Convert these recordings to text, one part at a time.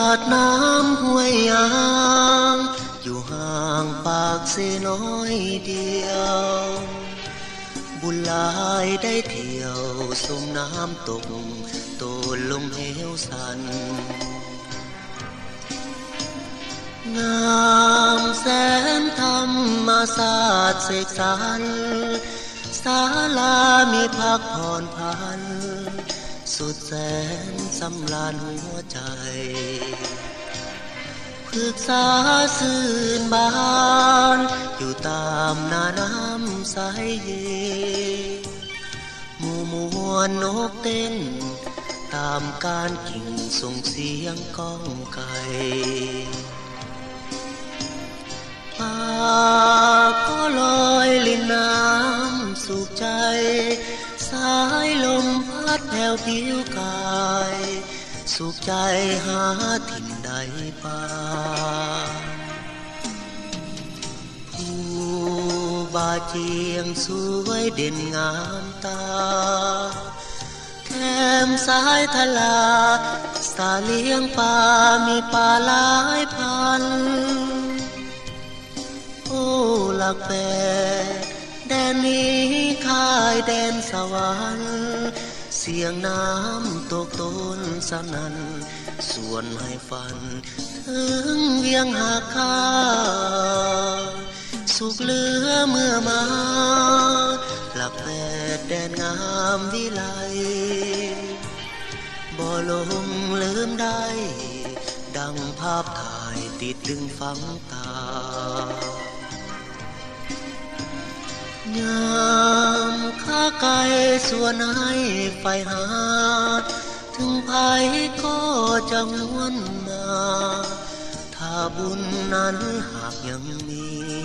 ดน้ำห้วยยางอยู่ห่างปากเสน้อยเดียวบุญหลายได้เที่ยวสมน้ำตกโตลงเหวสันงามแสนธรรมศาสตร์เสกสรรศาลามีพักผ่อนพันสุดแสนสำราญหัวใจพฤกษาสื่นบานอยู่ตามนาน้ำใสเย็นหมู่มวลนกเต้นตามการกิ่งส่งเสียงก้องไก่ป่าก็ลอยลินน้ำสุขใจสายลมพัดแผ่วผิวกายสุขใจหาถิ่นใดป่าผู้บาเจียงสวยเด่นงามตาแคมสายทลาสาเลี้ยงป่ามีป่าหลายพันโอ้หลักแปดแดนนี้ค่ายแดนสวรรค์เสียงน้ำตกต้นสนั่นส่วนให้ฝันถึงเวียงหาคาสุขเหลือเมื่อมาหลักแปดแดนงามวิไลบ่ลงลืมได้ดังภาพถ่ายติดดึงฝังตายามข้าไก่ส่วนให้ไฟหาถึงภัยก็จะหวนมาถ้าบุญนั้นหากยังมี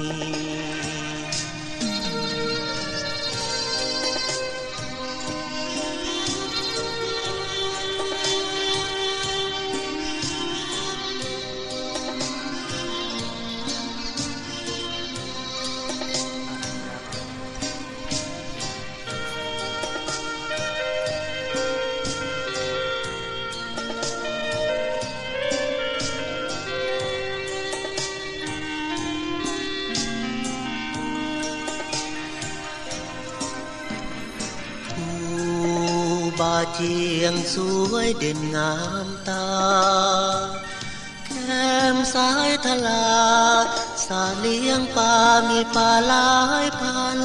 บาเจียงสวยเด่นงามตาแคมสายทลาสาเลี้ยงป่ามีป่าหลายพัน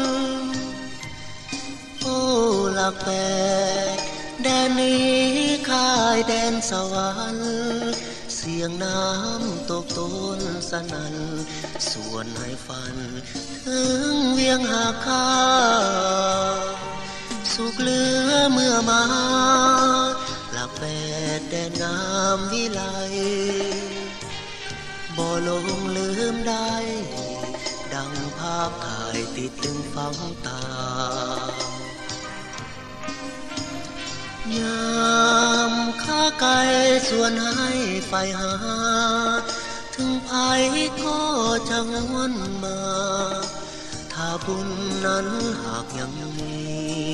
โอ้หลักแปดแดนนี้ค่ายแดนสวรรค์เสียงน้ำตกต้นสนั่นส่วนให้ฝันถึงเวียงหาคาสุขเหลือเมื่อมาหลักแปดแดนงามวิไลบ่ลงลืมได้ดังภาพถ่ายติดตึงฝังตายามข้าไก่ส่วนให้ไฟหาถึงภัยก็จะหวนมาถ้าบุญนั้นหากยังมี